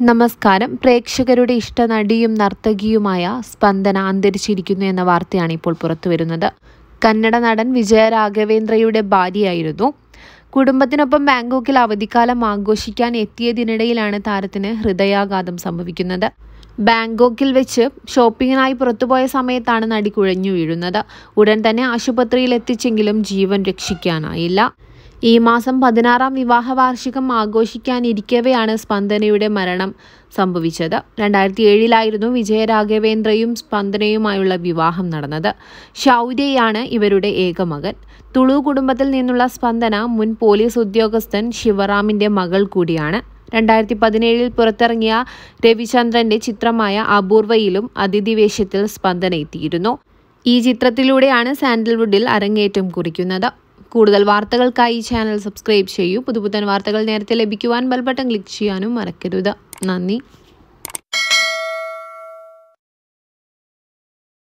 നമസ്കാരം. പ്രേക്ഷകരുടെ ഇഷ്ടനടിയും നർത്തകിയുമായ സ്പന്ദന അന്തരിച്ചിരിക്കുന്നു എന്ന വാർത്തയാണ് ഇപ്പോൾ പുറത്തുവരുന്നത്. കന്നഡ നടൻ വിജയരാഘവേന്ദ്രയുടെ ഭാര്യയായിരുന്നു. കുടുംബത്തിനൊപ്പം ബാങ്കോക്കിൽ അവധിക്കാലം ആഘോഷിക്കാൻ എത്തിയതിനിടയിലാണ് താരത്തിന് ഹൃദയാഘാതം സംഭവിക്കുന്നത്. ബാങ്കോക്കിൽ വെച്ച് ഷോപ്പിങ്ങിനായി പുറത്തുപോയ സമയത്താണ് നടി കുഴഞ്ഞു വീഴുന്നത്. ഉടൻ തന്നെ ആശുപത്രിയിൽ എത്തിച്ചെങ്കിലും ജീവൻ രക്ഷിക്കാനായില്ല. ഈ മാസം 16-ാം വിവാഹ വാർഷികം ആഘോഷിക്കാനിരിക്കവെയാണ് സ്പന്ദനയുടെ മരണം സംഭവിച്ചത്. 2007-ലായിരുന്നു വിജയരാഘവേന്ദ്രയും സ്പന്ദനയുമായുള്ള വിവാഹം നടന്നത്. ശൗര്യയാണ് ഇവരുടെ ഏക മകൻ. തുളു കുടുംബത്തിൽ നിന്നുള്ള സ്പന്ദന മുൻ പോലീസ് ഉദ്യോഗസ്ഥൻ ശിവറാമിന്റെ മകൾ കൂടിയാണ്. 2017-ൽ പുറത്തിറങ്ങിയ രവിചന്ദ്രന്റെ ചിത്രമായ അപൂർവയിലും അതിഥി വേഷത്തിൽ സ്പന്ദന എത്തിയിരുന്നു. ഈ ചിത്രത്തിലൂടെയാണ് സാൻഡൽവുഡിൽ അരങ്ങേറ്റം കുറിക്കുന്നത്. കൂടുതൽ വാർത്തകൾക്കായി ചാനൽ സബ്സ്ക്രൈബ് ചെയ്യൂ. പുതുപുത്തൻ വാർത്തകൾ നേരത്തെ ലഭിക്കുവാൻ ബെൽ ബട്ടൺ ക്ലിക്ക് ചെയ്യാനും മറക്കരുത്. നന്ദി.